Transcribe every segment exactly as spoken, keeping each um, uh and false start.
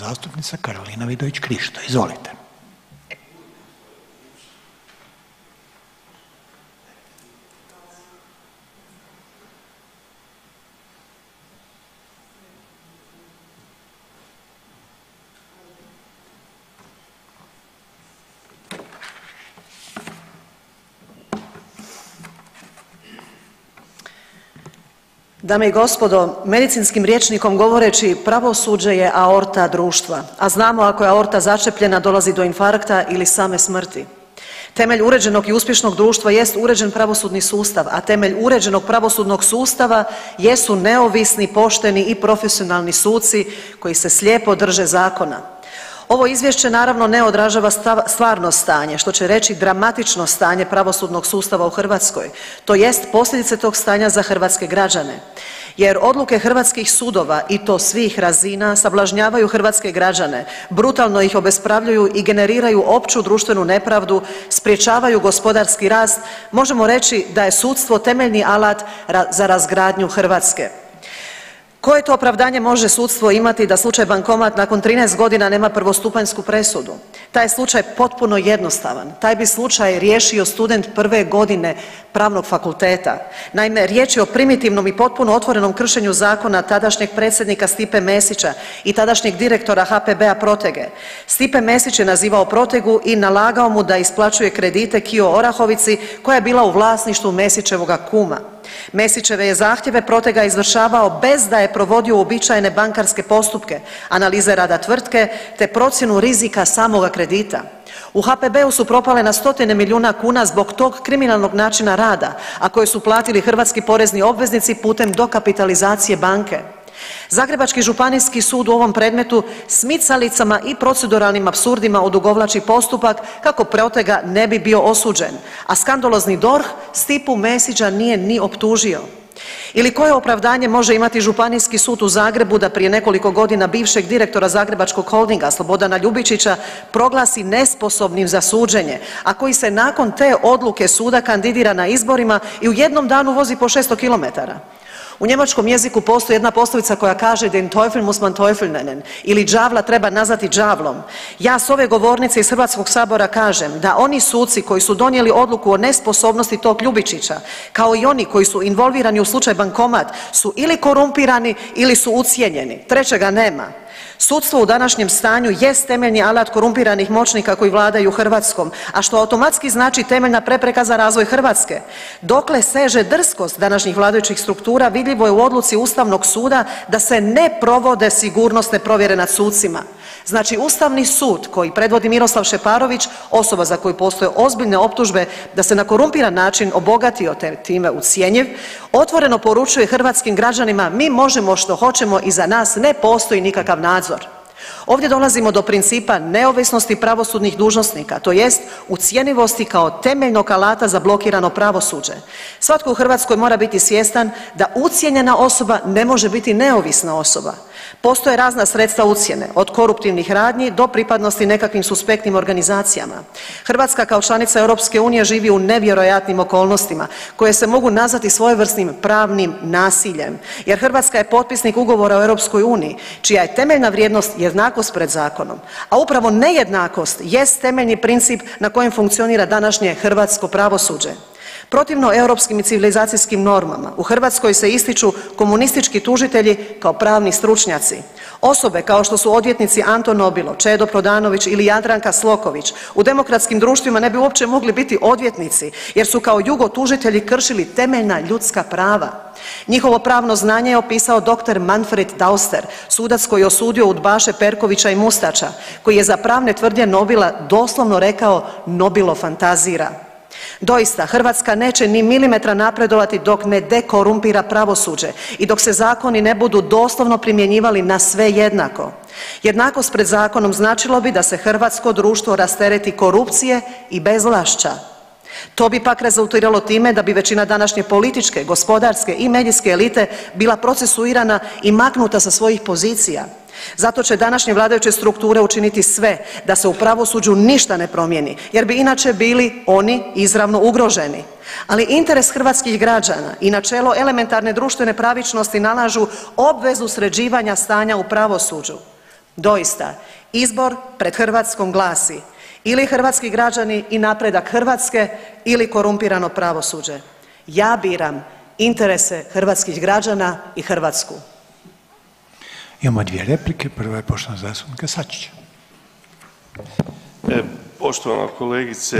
zastupnica Karolina Vidović Krišto. Izvolite. Dame i gospodo, medicinskim rječnikom govoreći pravosuđe je aorta društva, a znamo ako je aorta začepljena dolazi do infarkta ili same smrti. Temelj uređenog i uspješnog društva jest uređen pravosudni sustav, a temelj uređenog pravosudnog sustava jesu neovisni, pošteni i profesionalni suci koji se slijepo drže zakona. Ovo izvješće naravno ne odražava stvarno stanje, što će reći dramatično stanje pravosudnog sustava u Hrvatskoj, to jest posljedice tog stanja za hrvatske građane. Jer odluke hrvatskih sudova i to svih razina sablažnjavaju hrvatske građane, brutalno ih obespravljuju i generiraju opću društvenu nepravdu, sprječavaju gospodarski rast, možemo reći da je sudstvo temeljni alat za razgradnju Hrvatske. Koje to opravdanje može sudstvo imati da slučaj Bankomat nakon trinaest godina nema prvostupanjsku presudu? Taj je slučaj potpuno jednostavan. Taj bi slučaj riješio student prve godine pravnog fakulteta. Naime, riječ je o primitivnom i potpuno otvorenom kršenju zakona tadašnjeg predsjednika Stipe Mesića i tadašnjeg direktora H P B-a Protege. Stipe Mesić je nazivao Protegu i nalagao mu da isplaćuje kredite Kio Orahovici koja je bila u vlasništvu Mesićevoga kuma. Mesićeve je zahtjeve Protega izvršavao bez da je provodio uobičajene bankarske postupke, analize rada tvrtke te procjenu rizika samoga kredita. U H P B-u su propale na stotine milijuna kuna zbog tog kriminalnog načina rada, a koje su platili hrvatski porezni obveznici putem dokapitalizacije banke. Zagrebački županijski sud u ovom predmetu smicalicama i proceduralnim apsurdima odugovlači postupak kako Protega ne bi bio osuđen, a skandalozni D O R H Stipu Mesića nije ni optužio. Ili koje opravdanje može imati Županijski sud u Zagrebu da prije nekoliko godina bivšeg direktora Zagrebačkog holdinga Slobodana Ljubičića proglasi nesposobnim za suđenje, a koji se nakon te odluke suda kandidira na izborima i u jednom danu vozi po šesto kilometara? U njemačkom jeziku postoji jedna poslovica koja kaže den Teufel muss man Teufel nennen ili đavla treba nazvati đavlom. Ja s ove govornice iz Hrvatskog sabora kažem da oni suci koji su donijeli odluku o nesposobnosti tog Ljubičića, kao i oni koji su involvirani u slučaj Bankomat, su ili korumpirani ili su ucijenjeni. Trećega nema. Sudstvo u današnjem stanju jest temeljni alat korumpiranih moćnika koji vladaju Hrvatskom, a što automatski znači temeljna prepreka za razvoj Hrvatske. Dokle seže drskost današnjih vladajućih struktura vidljivo je u odluci Ustavnog suda da se ne provode sigurnosne provjere nad sucima. Znači Ustavni sud koji predvodi Miroslav Šeparović, osoba za koju postoje ozbiljne optužbe da se na korumpiran način obogatio te time ucjenjiv, otvoreno poručuje hrvatskim građanima mi možemo što hoćemo i za nas ne postoji nikakav nadzor. Ovdje dolazimo do principa neovisnosti pravosudnih dužnosnika, to jest ucjenjivosti kao temeljnog alata za blokirano pravosuđe. Svatko u Hrvatskoj mora biti svjestan da ucijenjena osoba ne može biti neovisna osoba. Postoje razna sredstva ucjene, od koruptivnih radnji do pripadnosti nekakvim suspektnim organizacijama. Hrvatska kao članica Europske unije živi u nevjerojatnim okolnostima koje se mogu nazvati svojevrsnim pravnim nasiljem, jer Hrvatska je potpisnik ugovora o Europskoj uniji, čija je temeljna vrijednost jednakost pred zakonom, a upravo nejednakost jest temeljni princip na kojem funkcionira današnje hrvatsko pravosuđe. Protivno europskim i civilizacijskim normama, u Hrvatskoj se ističu komunistički tužitelji kao pravni stručnjaci. Osobe kao što su odvjetnici Anton Nobilo, Čedo Prodanović ili Jadranka Sloković u demokratskim društvima ne bi uopće mogli biti odvjetnici jer su kao jugotužitelji kršili temeljna ljudska prava. Njihovo pravno znanje je opisao doktor Manfred Dauster, sudac koji je osudio udbaše Perkovića i Mustača, koji je za pravne tvrdnje Nobila doslovno rekao Nobilo fantazira. Doista, Hrvatska neće ni milimetra napredovati dok ne dekorumpira pravosuđe i dok se zakoni ne budu doslovno primjenjivali na sve jednako. Jednakost pred zakonom značilo bi da se hrvatsko društvo rastereti korupcije i bezvlašća. To bi pak rezultiralo time da bi većina današnje političke, gospodarske i medijske elite bila procesuirana i maknuta sa svojih pozicija. Zato će današnje vladajuće strukture učiniti sve da se u pravosuđu ništa ne promijeni, jer bi inače bili oni izravno ugroženi. Ali interes hrvatskih građana i načelo elementarne društvene pravičnosti nalažu obvezu sređivanja stanja u pravosuđu. Doista, izbor pred Hrvatskom glasi ili hrvatski građani i napredak Hrvatske ili korumpirano pravosuđe. Ja biram interese hrvatskih građana i Hrvatsku. Imamo dvije replike, prva je poštovanog zastupnika Sačića. E, poštovana kolegice,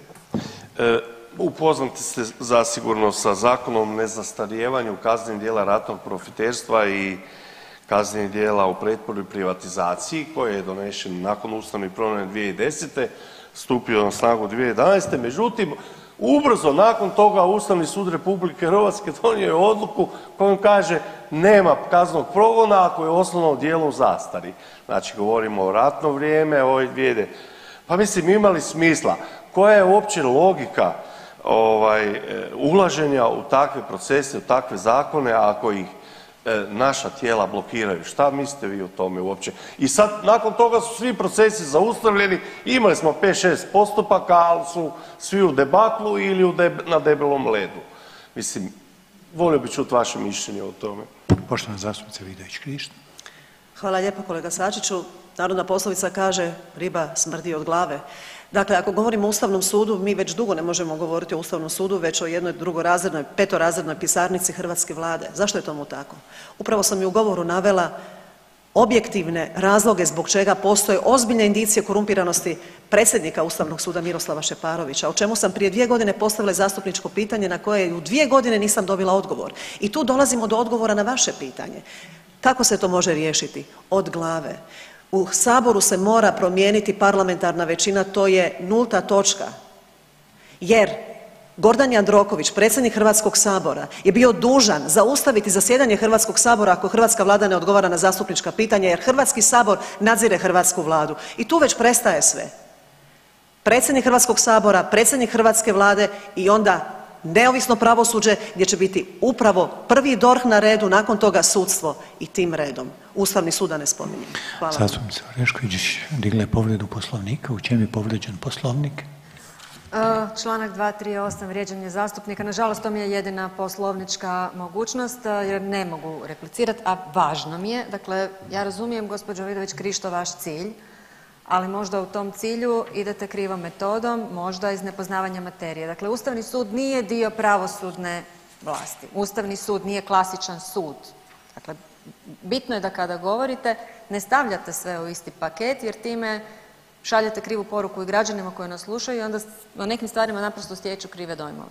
e, upoznati ste zasigurno sa Zakonom o nezastarijevanju kaznenih djela ratnog profiterstva i kaznenih djela u pretvorbi i privatizaciji koji je donesen nakon ustavnih promjena dvije tisuće desete. stupio na snagu dvije tisuće jedanaeste. Međutim, ubrzo nakon toga Ustavni sud Republike Hrvatske donio je odluku kojom kaže nema kaznenog progona ako je osnovno djelo u zastari. Znači govorimo o ratno vrijeme, ove dvije. Pa mislim ima li smisla? Koja je uopće logika ovaj ulaženja u takve procese, u takve zakone ako ih e, naša tijela blokiraju? Šta mislite vi o tome uopće? I sad nakon toga su svi procesi zaustavljeni, imali smo pet šest postupaka, ali su svi u debaklu ili u deb na debelom ledu. Mislim, volio bih čuti vaše mišljenje o tome. Poštovana zastupnica Vidović Krišto. Hvala lijepo kolega Sačiću. Narodna poslovica kaže riba smrdi od glave. Dakle, ako govorimo o Ustavnom sudu, mi već dugo ne možemo govoriti o Ustavnom sudu, već o jednoj drugorazrednoj, petorazrednoj pisarnici hrvatske Vlade. Zašto je tomu tako? Upravo sam i u govoru navela objektivne razloge zbog čega postoje ozbiljne indicije korumpiranosti predsjednika Ustavnog suda Miroslava Šeparovića, o čemu sam prije dvije godine postavila zastupničko pitanje na koje u dvije godine nisam dobila odgovor. I tu dolazimo do odgovora na vaše pitanje. Kako se to može riješiti? Od glave. U Saboru se mora promijeniti parlamentarna većina, to je nulta točka. Jer Gordan Jandroković, predsjednik Hrvatskog sabora, je bio dužan zaustaviti zasjedanje Hrvatskog sabora ako hrvatska Vlada ne odgovara na zastupnička pitanja, jer Hrvatski sabor nadzire hrvatsku Vladu. I tu već prestaje sve. Predsjednik Hrvatskog sabora, predsjednik hrvatske Vlade i onda neovisno pravosuđe gdje će biti upravo prvi D O R H na redu, nakon toga sudstvo i tim redom. Ustavni sud da ne spominjem. Hvala. Zastupnica Orešković digla je povredu Poslovnika. U čem je povrijeđen Poslovnik? Uh, članak dva tri osam vrijeđanje zastupnika. Nažalost to mi je jedina poslovnička mogućnost jer ne mogu replicirati, a važno mi je. Dakle, ja razumijem gospođo Vidović Krišto vaš cilj, ali možda u tom cilju idete krivom metodom, možda iz nepoznavanja materije. Dakle, Ustavni sud nije dio pravosudne vlasti. Ustavni sud nije klasičan sud. Dakle, bitno je da kada govorite ne stavljate sve u isti paket jer time šaljete krivu poruku i građanima koji nas slušaju i onda o nekim stvarima naprosto stječu krive dojmove.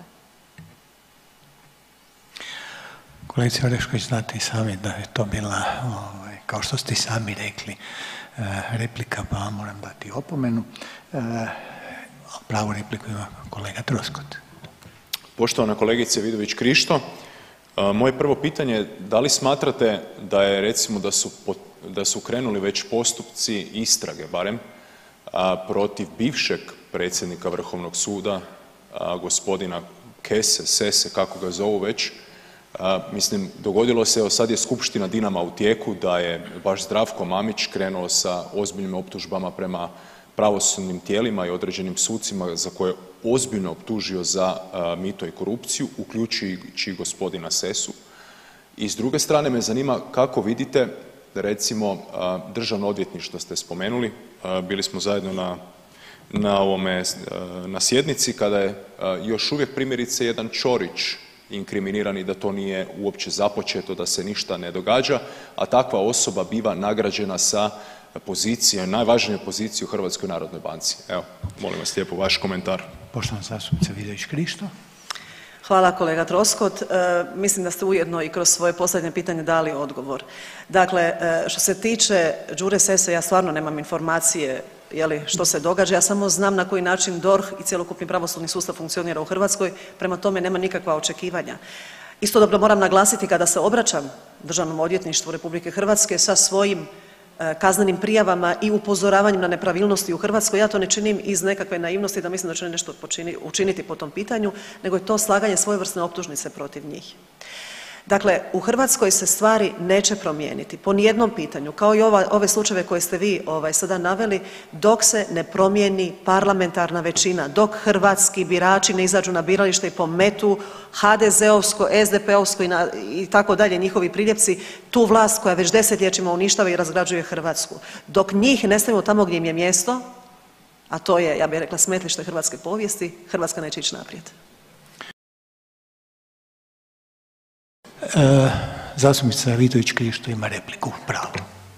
Kolegice Orešković, znate i sami da je to bila, ovaj, kao što ste i sami rekli, replika, pa vam moram dati opomenu. Pravu repliku ima kolega Troskot. Poštovana kolegice Vidović Krišto, moje prvo pitanje je da li smatrate da je recimo da su, da su krenuli već postupci istrage barem protiv bivšeg predsjednika Vrhovnog suda gospodina Kese, Sese, kako ga zovu već. Mislim, dogodilo se, evo sad je skupština Dinama u tijeku da je baš Zdravko Mamić krenuo sa ozbiljnim optužbama prema pravosudnim tijelima i određenim sucima za koje je ozbiljno optužio za mito i korupciju, uključujući gospodina Sesu. I s druge strane me zanima kako vidite, recimo, Državno odvjetništvo ste spomenuli, bili smo zajedno na, na, ovome, na sjednici kada je još uvijek primjerice jedan Ćorić inkriminirani da to nije uopće započeto, da se ništa ne događa, a takva osoba biva nagrađena sa pozicije, najvažnije pozicije u Hrvatskoj narodnoj banci. Evo, molim vas lijepo vaš komentar. Poštovana zastupnica Vidović Krišto. Hvala kolega Troskot. E, mislim da ste ujedno i kroz svoje posljednje pitanje dali odgovor. Dakle, e, što se tiče Đure Sese, ja stvarno nemam informacije je li, što se događa. Ja samo znam na koji način D O R H i cjelokupni pravosudni sustav funkcionira u Hrvatskoj, prema tome nema nikakva očekivanja. Istodobno moram naglasiti kada se obraćam Državnom odvjetništvu Republike Hrvatske sa svojim kaznenim prijavama i upozoravanjem na nepravilnosti u Hrvatskoj, ja to ne činim iz nekakve naivnosti da mislim da će nešto počini, učiniti po tom pitanju, nego je to slaganje svojevrsne optužnice protiv njih. Dakle, u Hrvatskoj se stvari neće promijeniti po nijednom pitanju, kao i ova, ove slučajeve koje ste vi ovaj, sada naveli, dok se ne promijeni parlamentarna većina, dok hrvatski birači ne izađu na biralište i pometu ha de zeovsko, es de peovsko i, na, i tako dalje, njihovi priljepci, tu vlast koja već desetljećima uništava i razgrađuje Hrvatsku. Dok njih ne stavimo tamo gdje im je mjesto, a to je, ja bih rekla, smetlište hrvatske povijesti, Hrvatska neće ići naprijed. E, zastupnica Vidović Krišto ima repliku, pravo.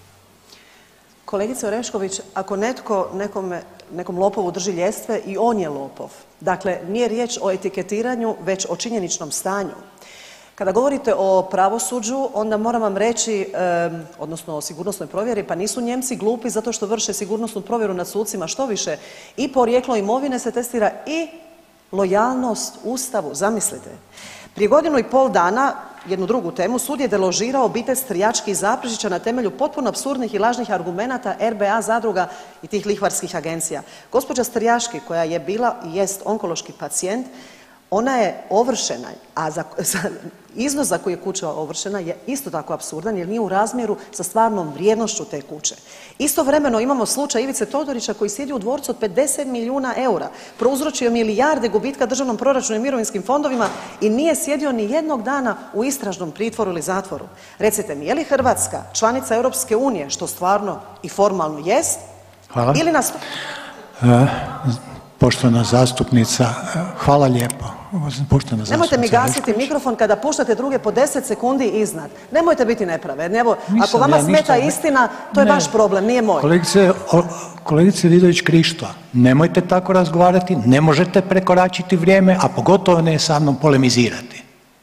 Kolegice Orešković, ako netko nekome, nekom lopovu drži ljestve i on je lopov. Dakle, nije riječ o etiketiranju, već o činjeničnom stanju. Kada govorite o pravosuđu, onda moram vam reći, eh, odnosno o sigurnosnoj provjeri, pa nisu Nijemci glupi zato što vrše sigurnosnu provjeru nad sucima, što više, i porijeklo imovine se testira i lojalnost Ustavu, zamislite. Prije godinu i pol dana, jednu drugu temu, sud je deložirao obitelj Strjački iz Zaprešića na temelju potpuno apsurdnih i lažnih argumenata er be a zadruga i tih lihvarskih agencija. Gospođa Strjački, koja je bila i jest onkološki pacijent, ona je ovršena, a za, za iznos za koji je kuća ovršena je isto tako apsurdan jer nije u razmjeru sa stvarnom vrijednošću te kuće. Istovremeno imamo slučaj Ivice Todorića koji sjedi u dvorcu od pedeset milijuna eura, prouzročio milijarde gubitka državnom proračunu i mirovinskim fondovima i nije sjedio ni jednog dana u istražnom pritvoru ili zatvoru. Recite mi, je li Hrvatska članica Europske unije, što stvarno i formalno jest, Hvala. ili nas... E, poštovana zastupnica, hvala lijepo. Poštovana Nemojte mi gasiti Orešković. mikrofon kada puštate druge po deset sekundi iznad. Nemojte biti nepravedni. Evo, Nisam ako vama ja smeta ništa- istina, to je Ne. vaš problem, nije moj. Kolegice, o, kolegice Vidović Krišto, nemojte tako razgovarati, ne možete prekoračiti vrijeme, a pogotovo ne sa mnom polemizirati.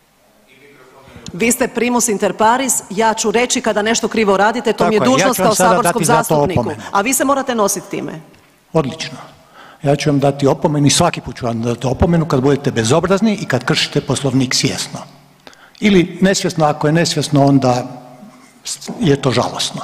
Vi ste primus inter pares, ja ću reći kada nešto krivo radite, to mi je Tako je, ja dužnost ću vam kao sada saborskom dati za to zastupniku. opomenu. A vi se morate nositi time. Odlično. Ja ću vam dati opomenu i svaki put ću vam dati opomenu kad budete bezobrazni i kad kršite Poslovnik svjesno. Ili nesvjesno, ako je nesvjesno onda je to žalosno.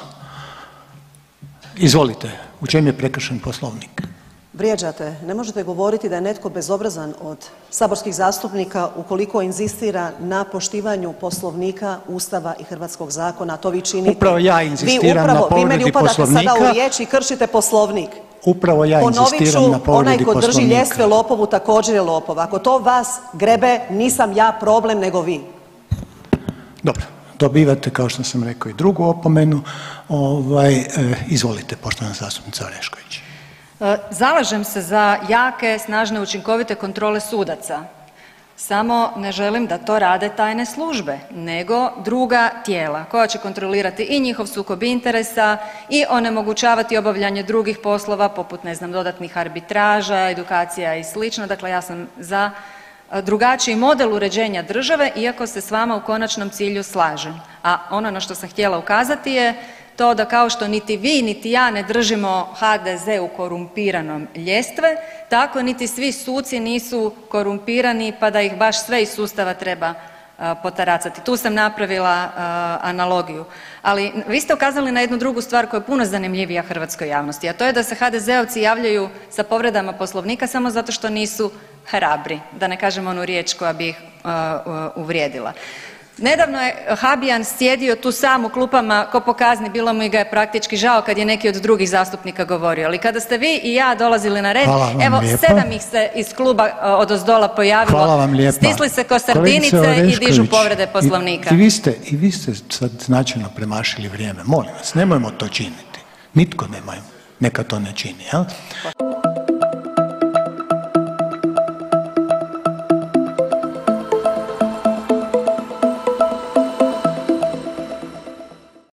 Izvolite, u čem je prekršen Poslovnik? Vrijeđate, ne možete govoriti da je netko bezobrazan od saborskih zastupnika ukoliko inzistira na poštivanju Poslovnika, Ustava i hrvatskog zakona, a to vi činite. Upravo ja vi inzistiram upravo, na vi meni povredi upadate sada Poslovnika. u riječ i kršite Poslovnik. Upravo ja Ponovit inzistiram ću, na onaj povredi ko drži Poslovnika. ljestve lopovu također je lopov. Ako to vas grebe, nisam ja problem nego vi. Dobro, dobivate kao što sam rekao i drugu opomenu. Ovaj, e, izvolite, poštovana zastupnica Orešković. Zalažem se za jake, snažne, učinkovite kontrole sudaca. Samo ne želim da to rade tajne službe, nego druga tijela koja će kontrolirati i njihov sukob interesa i onemogućavati obavljanje drugih poslova poput, ne znam, dodatnih arbitraža, edukacija i slično. Dakle, ja sam za drugačiji model uređenja države, iako se s vama u konačnom cilju slažem. A ono na što sam htjela ukazati je to da kao što niti vi niti ja ne držimo ha de ze u korumpiranom ljestve, tako niti svi suci nisu korumpirani pa da ih baš sve iz sustava treba uh, potaracati. Tu sam napravila uh, analogiju. Ali vi ste ukazali na jednu drugu stvar koja je puno zanimljivija hrvatskoj javnosti, a to je da se ha de zeovci javljaju sa povredama Poslovnika samo zato što nisu hrabri, da ne kažem onu riječ koja bi ih uh, uh, uvrijedila. Nedavno je Habijan sjedio tu sam u klupama ko po kazni, bilo mu ga je praktički žao kad je neki od drugih zastupnika govorio, ali kada ste vi i ja dolazili na red, evo lijepa. sedam ih se iz kluba odozdola pojavilo, Hvala vam lijepa. stisli se ko Kolegice sardinice i dižu Orešković, povrede Poslovnika. I, i, vi ste, I vi ste sad značajno premašili vrijeme. Molim vas, nemojmo to činiti. Nitko nema, neka to ne čini, jel?